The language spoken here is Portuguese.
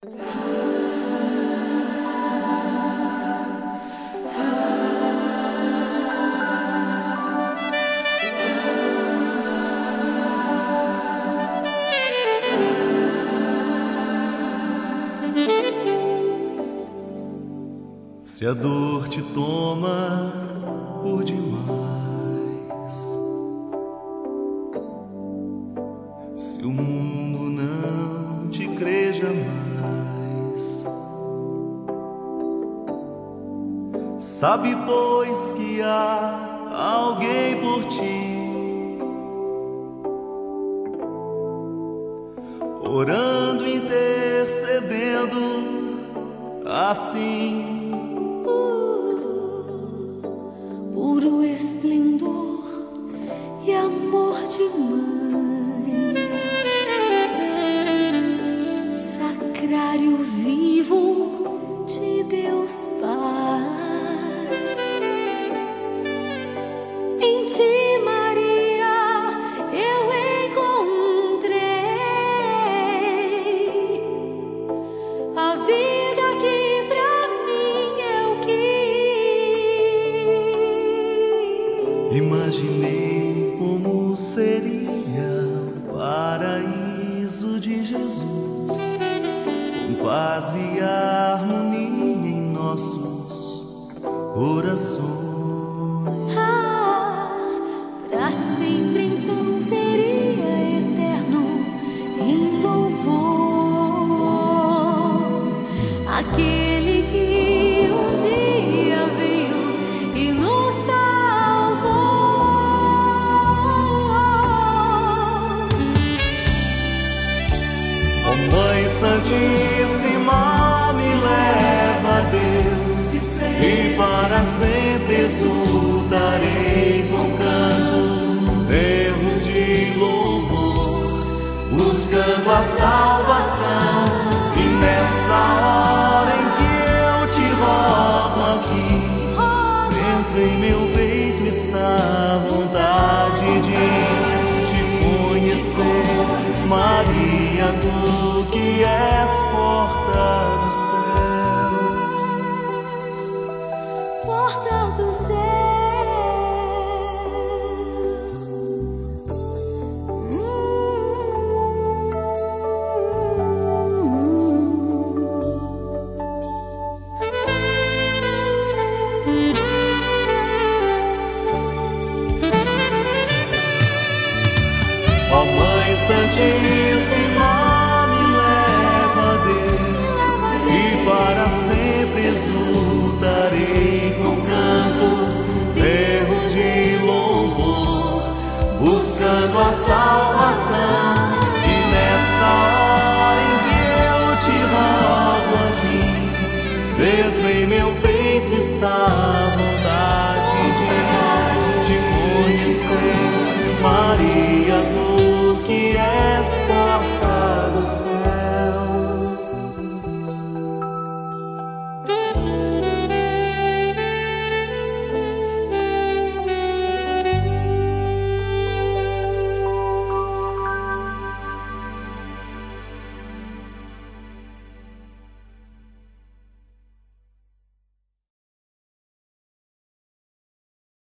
Se a dor te toma por demais, se o mundo não te crê jamais, sabe, pois, que há alguém por ti, orando, intercedendo, assim. Puro esplendor e amor de mãe, sacrário vivo de Deus Pai. Em ti, Maria, eu encontrei a vida que pra mim eu quis. Imaginei como seria o paraíso de Jesus, com paz e harmonia em nossos corações. Pra sempre